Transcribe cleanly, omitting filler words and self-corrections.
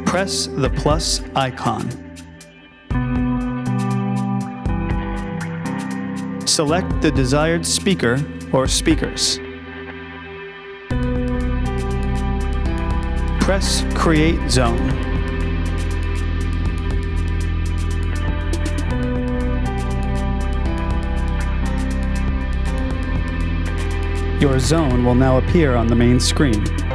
Press the plus icon. Select the desired speaker or speakers. Press Create Zone. Your zone will now appear on the main screen.